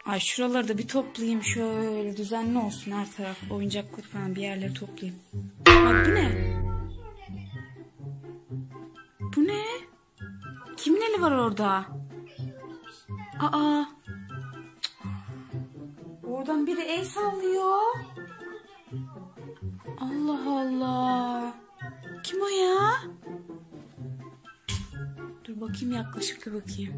Ay şuraları da bir toplayayım, şöyle düzenli olsun her taraf. Oyuncaklık falan bir yerleri toplayayım. Ay bu ne? Bu ne? Kimin eli var orada? Aa. Oradan biri el sallıyor. Allah Allah. Kim o ya? Dur bakayım, yaklaşık bir bakayım.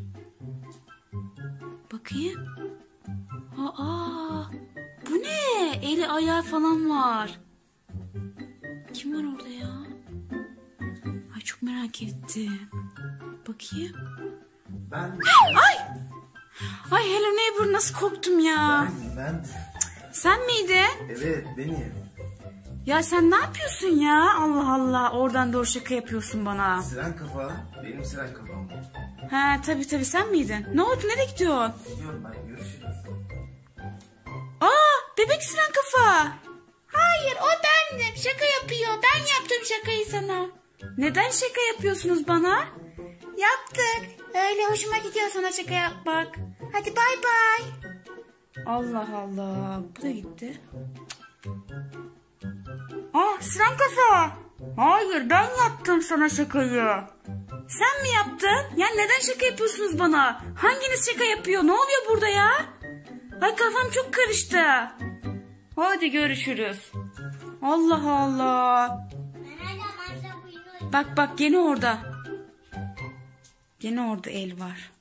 Bakayım. Aa. Bu ne? Eli ayağı falan var. Kim var orada ya? Ay çok merak ettim. Bakayım. Ben. Ay! Ay Hello Neighbor, nasıl korktum ya? Ben. Sen miydin? Evet, benim. Ya sen ne yapıyorsun ya? Allah Allah, oradan doğru şaka yapıyorsun bana. Siren kafa, benim siren kafam. Ha tabii sen miydin? Ne oldu, nereye gidiyorsun? Gidiyorum ben, görüşürüz. Aa, bebek siren kafa. Hayır, o bendim. Şaka yapıyor. Ben yaptım şakayı sana. Neden şaka yapıyorsunuz bana? Yaptık. Öyle hoşuma gidiyor sana şaka yapmak. Hadi bay bay. Allah Allah. Bu da gitti. Ah, siren kafa. Hayır, ben yaptım sana şakayı. Sen mi yaptın? Ya neden şaka yapıyorsunuz bana? Hanginiz şaka yapıyor? Ne oluyor burada ya? Ay kafam çok karıştı. Hadi görüşürüz. Allah Allah. Bak gene orada. Gene orada el var.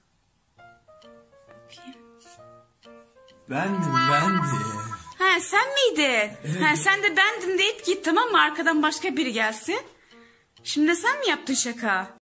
Bakayım. Bendim. Ha sen miydin? Ha sen de bendim deyip git, tamam mı? Arkadan başka biri gelsin. Şimdi sen mi yaptın şaka?